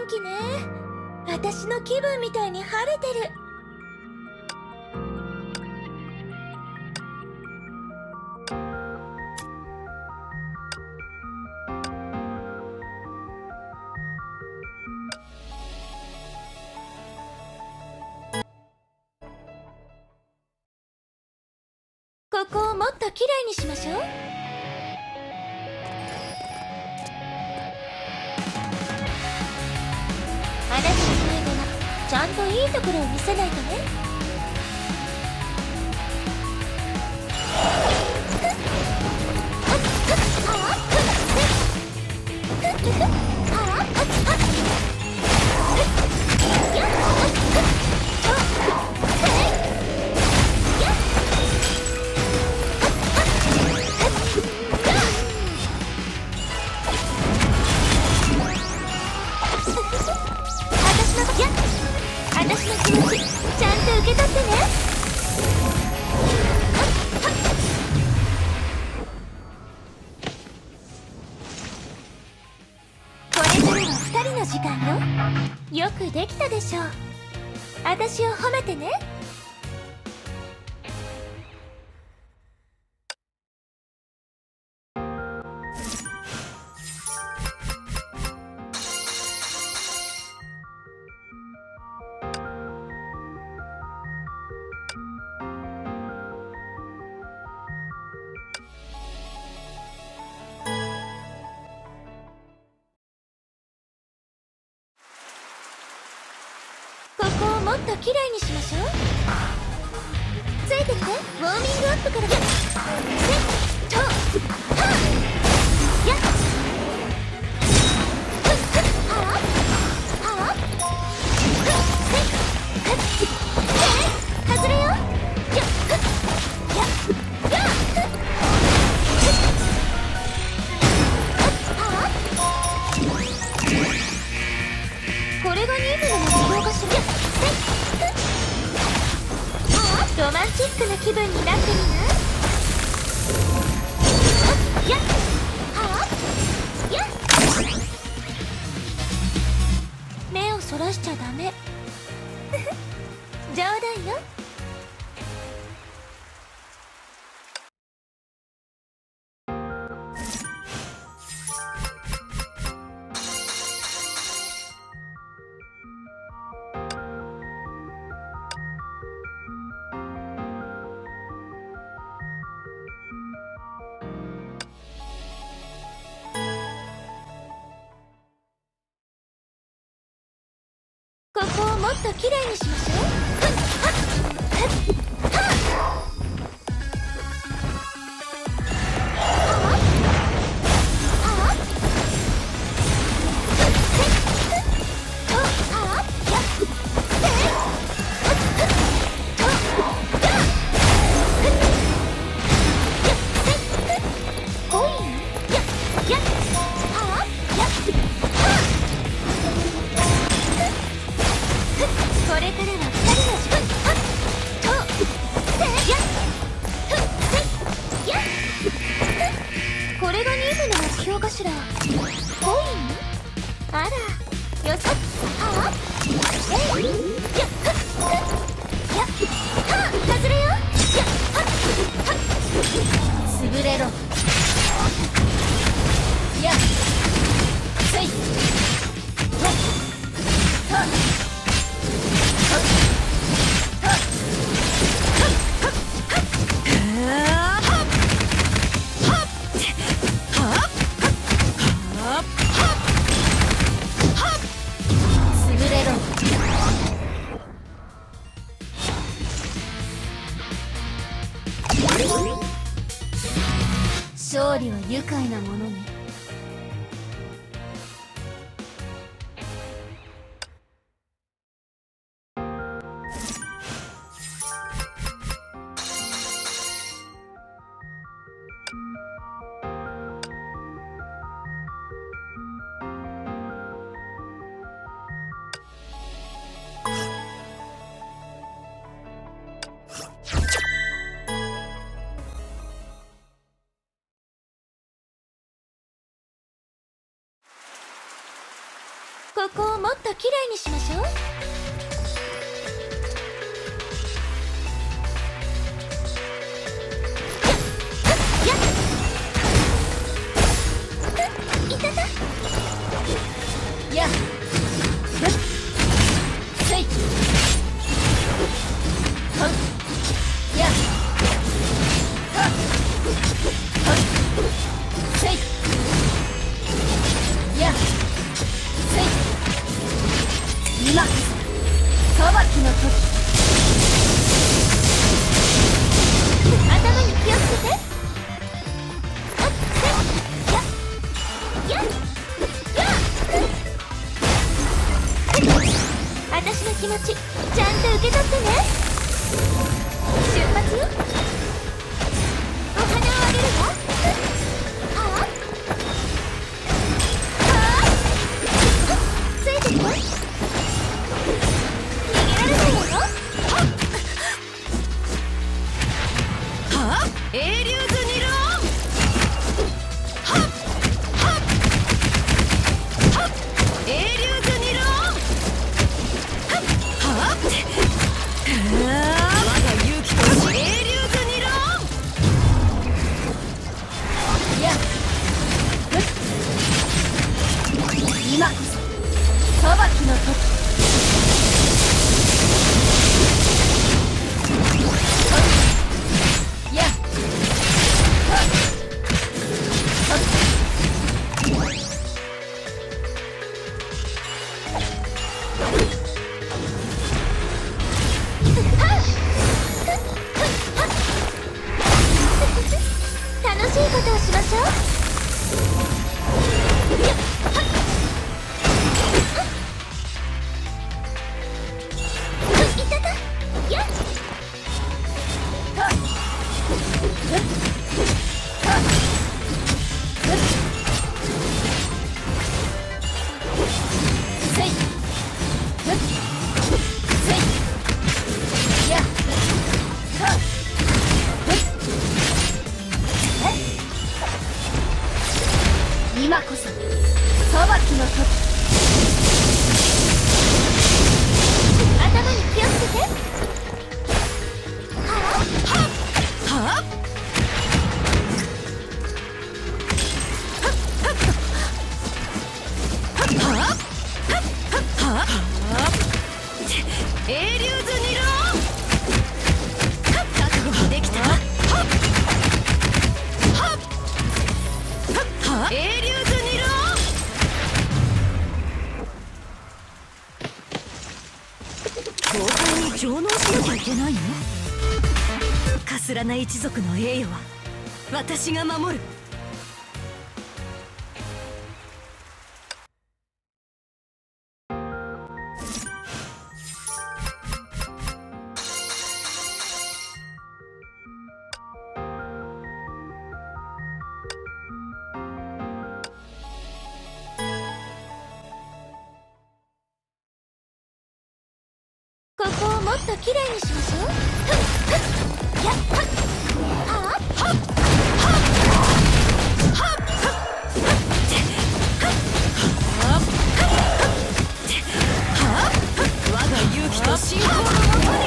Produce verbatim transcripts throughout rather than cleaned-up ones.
気ね。私の気分みたいに晴れてる。ここをもっときれいにしましょう。あなたの声ではちゃんといいところを見せないとね。私の気持ちちゃんと受け取ってね。これからはふたりの時間よ。よくできたでしょう。私を褒めてね。ここをもっときれいにしましょう。ついてきて。ウォーミングアップから。せっとはっやっふっふっはっはっふっせっふっせっ外れよ。やっふっやっやっふっふっはっこれが任務の目標かしら。ロマンチックな気分になってみな。やっはっやっ目をそらしちゃダメ。冗談よ。ここをもっときれいにしましょう。はっはっはっこれからはふたりの時間。はっとせやっふっせやっこれが任務の目標かしら。コインあらよそはっえいやっふっふっやっはっ外れよ。やっはっはっ潰れろ。やっせいやっはっ勝利は愉快なものね。 ここをもっときれいにしましょう。やっいたたやっせいはっやっはっはっせいやっせい今裁きの時。頭に気をつけて。はっせいやっやっやっ私の気持ちちゃんと受け取ってね。出発よ。お花をあげるわ。はあはあついてきて。逃げられないわよ。はっ英竜図ニローン。はっはっはっ英竜図ニローン。はっはっ我が勇気と英竜図ニローン。いや今こそ裁きの時。いや楽しいことをしましょう。いたたやっせいせいやっ今こそ裁きの時。頭に気をつけて。はあはあ英竜図ニローン。覚悟ができた。英竜図ニローン。豪快に上納しなきゃいけないの？かすらな一族の栄誉は私が守る。ここをもっときれいにしましょう。やっはっはっはっはっ我が勇気と信仰のもとに。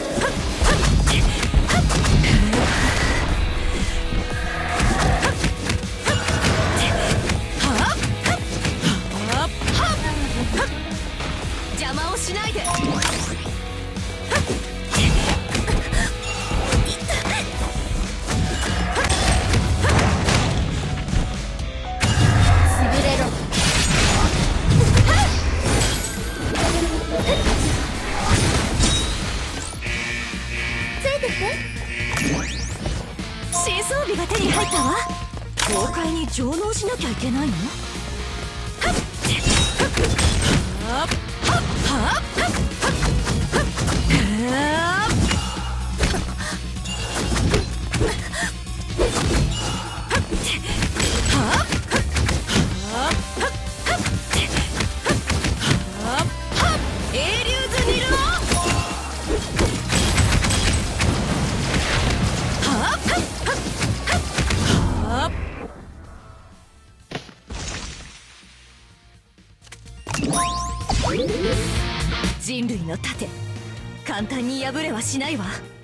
邪魔をしないで。新装備が手に入ったわ。豪快に上納しなきゃいけないの？はっはっはっはっ英竜図ニローン。 人類の盾簡単に破れはしないわ。